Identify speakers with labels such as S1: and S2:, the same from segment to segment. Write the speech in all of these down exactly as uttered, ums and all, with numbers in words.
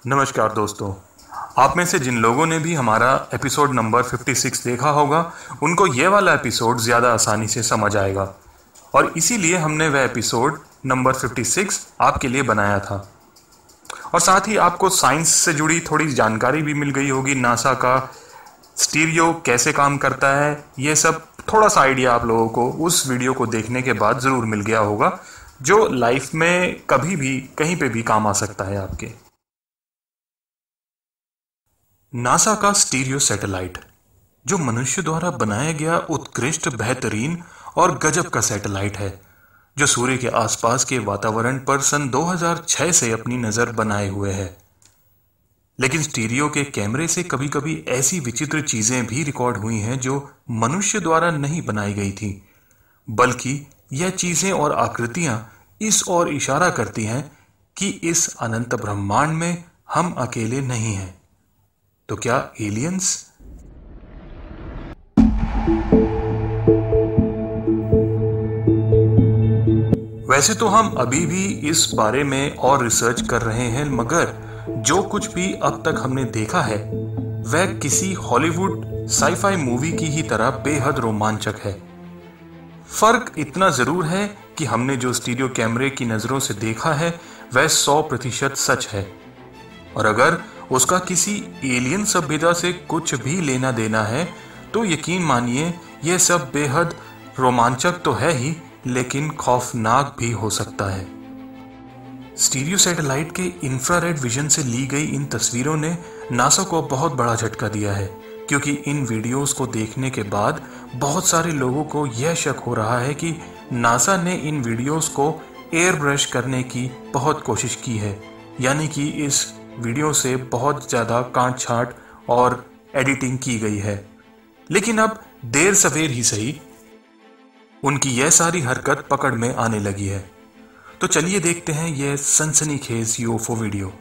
S1: नमस्कार दोस्तों, आप में से जिन लोगों ने भी हमारा एपिसोड नंबर छप्पन देखा होगा उनको ये वाला एपिसोड ज़्यादा आसानी से समझ आएगा और इसीलिए हमने वह एपिसोड नंबर छप्पन आपके लिए बनाया था। और साथ ही आपको साइंस से जुड़ी थोड़ी जानकारी भी मिल गई होगी, नासा का स्टीरियो कैसे काम करता है, ये सब थोड़ा सा आइडिया आप लोगों को उस वीडियो को देखने के बाद ज़रूर मिल गया होगा, जो लाइफ में कभी भी कहीं पे भी काम आ सकता है आपके। नासा का स्टीरियो सैटेलाइट, जो मनुष्य द्वारा बनाया गया उत्कृष्ट, बेहतरीन और गजब का सैटेलाइट है, जो सूर्य के आसपास के वातावरण पर सन दो हज़ार छह से अपनी नजर बनाए हुए है। लेकिन स्टीरियो के कैमरे से कभी कभी ऐसी विचित्र चीजें भी रिकॉर्ड हुई हैं जो मनुष्य द्वारा नहीं बनाई गई थी, बल्कि यह चीजें और आकृतियां इस ओर इशारा करती हैं कि इस अनंत ब्रह्मांड में हम अकेले नहीं हैं। तो क्या एलियंस? वैसे तो हम अभी भी इस बारे में और रिसर्च कर रहे हैं, मगर जो कुछ भी अब तक हमने देखा है वह किसी हॉलीवुड साईफाई मूवी की ही तरह बेहद रोमांचक है। फर्क इतना जरूर है कि हमने जो स्टीरियो कैमरे की नजरों से देखा है वह सौ प्रतिशत सच है, और अगर उसका किसी एलियन सभ्यता से कुछ भी लेना देना है तो यकीन मानिए यह सब बेहद रोमांचक तो है ही, लेकिन खौफनाक भी हो सकता है। स्टीरियो सैटेलाइट के इंफ्रारेड विजन से ली गई इन तस्वीरों ने नासा को बहुत बड़ा झटका दिया है, क्योंकि इन वीडियोस को देखने के बाद बहुत सारे लोगों को यह शक हो रहा है कि नासा ने इन वीडियोस को एयर ब्रश करने की बहुत कोशिश की है, यानी कि इस वीडियो से बहुत ज़्यादा काट छाट और एडिटिंग की गई है। लेकिन अब देर सवेर ही सही उनकी यह सारी हरकत पकड़ में आने लगी है। तो चलिए देखते हैं यह सनसनीखेज यूएफओ वीडियो।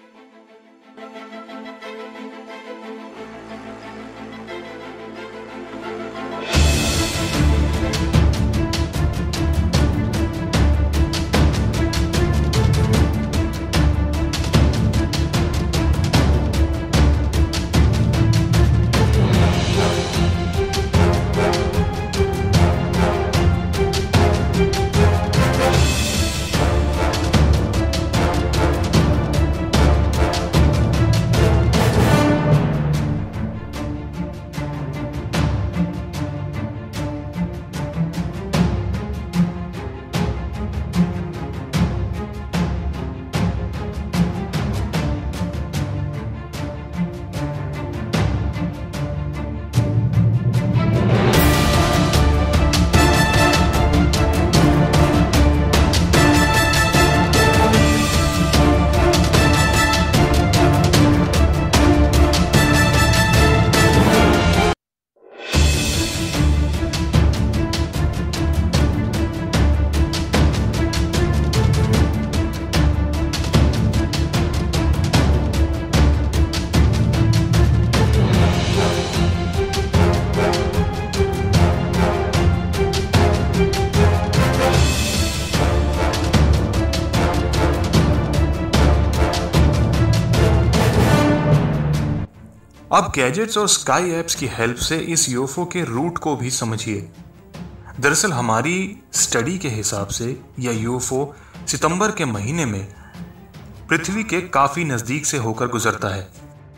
S1: अब गैजेट्स और स्काई एप्स की हेल्प से इस यूएफओ के रूट को भी समझिए। दरअसल हमारी स्टडी के हिसाब से यह यूएफओ सितंबर के महीने में पृथ्वी के काफी नजदीक से होकर गुजरता है,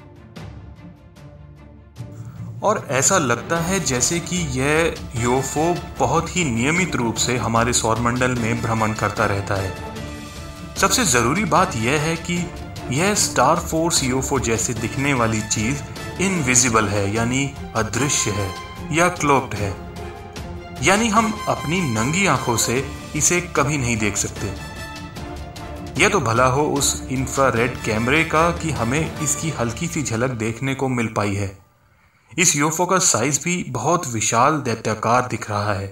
S1: और ऐसा लगता है जैसे कि यह यूएफओ बहुत ही नियमित रूप से हमारे सौरमंडल में भ्रमण करता रहता है। सबसे जरूरी बात यह है कि यह स्टार फोर्स यूएफओ जैसे दिखने वाली चीज इनविजिबल है, यानी अदृश्य है या क्लोक्ड है, यानी हम अपनी नंगी आंखों से इसे कभी नहीं देख सकते। यह तो भला हो उस इंफ्रारेड कैमरे का कि हमें इसकी हल्की सी झलक देखने को मिल पाई है। इस यूएफओ का साइज भी बहुत विशाल दैत्याकार दिख रहा है।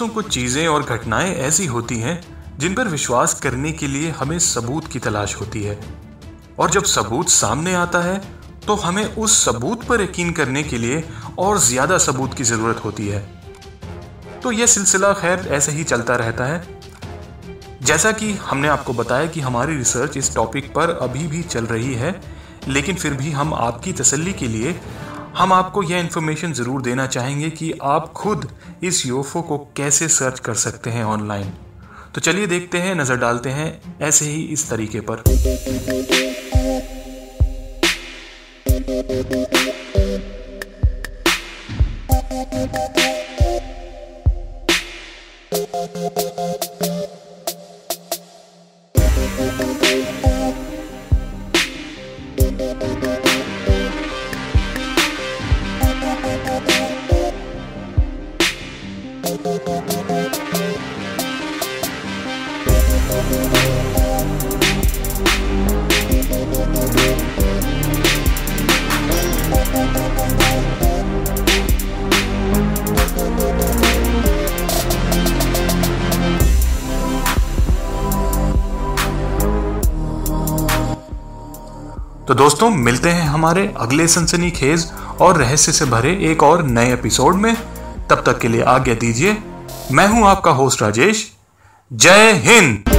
S1: दोस्तों, कुछ चीजें और घटनाएं ऐसी होती हैं जिन पर विश्वास करने के लिए हमें सबूत की तलाश होती है, और जब सबूत सामने आता है तो हमें उस सबूत पर यकीन करने के लिए और ज्यादा सबूत की जरूरत होती है। तो यह सिलसिला खैर ऐसे ही चलता रहता है। जैसा कि हमने आपको बताया कि हमारी रिसर्च इस टॉपिक पर अभी भी चल रही है, लेकिन फिर भी हम आपकी तसल्ली के लिए हम आपको यह इन्फॉर्मेशन ज़रूर देना चाहेंगे कि आप खुद इस यूएफओ को कैसे सर्च कर सकते हैं ऑनलाइन। तो चलिए देखते हैं, नज़र डालते हैं ऐसे ही इस तरीके पर। तो दोस्तों, मिलते हैं हमारे अगले सनसनीखेज और रहस्य से भरे एक और नए एपिसोड में। तब तक के लिए आज्ञा दीजिए। मैं हूं आपका होस्ट राजेश। जय हिंद।